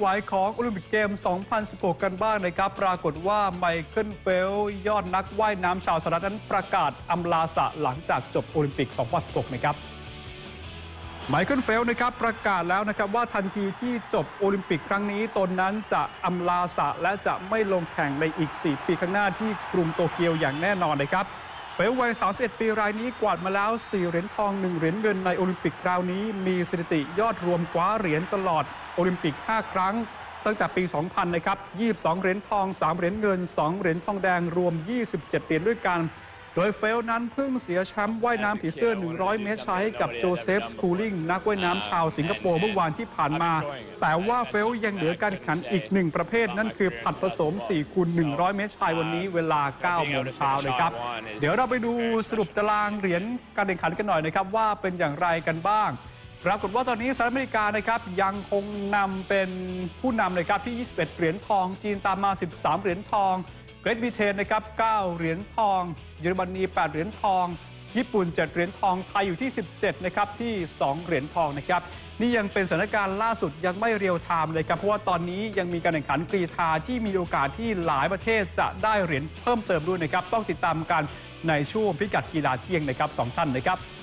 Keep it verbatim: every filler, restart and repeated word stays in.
ไหวของโอลิมปิกเกม สองพันสิบหก กันบ้างนะครับปรากฏว่าไมเคิลเฟลป์ยอดนักว่ายน้ำชาวสหรัฐนั้นประกาศอำลาสระหลังจากจบโอลิมปิก สองพันสิบหก นะครับไมเคิลเฟลป์นะครับประกาศแล้วนะครับว่าทันทีที่จบโอลิมปิกครั้งนี้ตนนั้นจะอำลาสระและจะไม่ลงแข่งในอีก สี่ ปีข้างหน้าที่กรุงโตเกียวอย่างแน่นอนนะครับเฟลป์วัย สามสิบเอ็ด ปีรายนี้กวาดมาแล้ว สี่ เหรียญทอง หนึ่ง เหรียญเงินในโอลิมปิกคราวนี้มีสถิติยอดรวมคว้าเหรียญตลอดโอลิมปิก ห้า ครั้งตั้งแต่ปี สองพัน นะครับ ยี่สิบสอง เหรียญทอง สาม เหรียญเงิน สอง เหรียญทองแดงรวม ยี่สิบเจ็ด เหรียญด้วยกันโดยเฟลป์นั้นเพิ่งเสียแชมป์ว่ายน้ำผีเสื้อ หนึ่งร้อย เมตรชายให้กับโจเซฟ สคูลิงนักว่ายน้ำชาวสิงคโปร์เมื่อวานที่ผ่านมาแต่ว่าเฟลป์ยังเหลือการแข่งขันอีกหนึ่งประเภทนั่นคือผลัดผสม สี่ คูณ หนึ่งร้อย เมตรชายวันนี้เวลา เก้า โมงเช้านะครับเดี๋ยวเราไปดูสรุปตารางเหรียญการแข่งขันกันหน่อยนะครับว่าเป็นอย่างไรกันบ้างปรากฏว่าตอนนี้สหรัฐอเมริกานะครับยังคงนำเป็นผู้นำนะครับที่ ยี่สิบเอ็ด เหรียญทองจีนตามมา สิบสาม เหรียญทองเกรทบริเตนนะครับ เก้า เหรียญทองเยอรมนี แปด เหรียญทองญี่ปุ่น เจ็ด เหรียญทองไทยอยู่ที่ สิบเจ็ด นะครับที่ สอง เหรียญทองนะครับนี่ยังเป็นสถานการณ์ล่าสุดยังไม่เรียลไทม์เลยครับเพราะว่าตอนนี้ยังมีการแข่งขันกรีฑาที่มีโอกาสที่หลายประเทศจะได้เหรียญเพิ่มเติมด้วยนะครับต้องติดตามกันในช่วงพิกัดกีฬาเที่ยงนะครับสองท่านนะครับ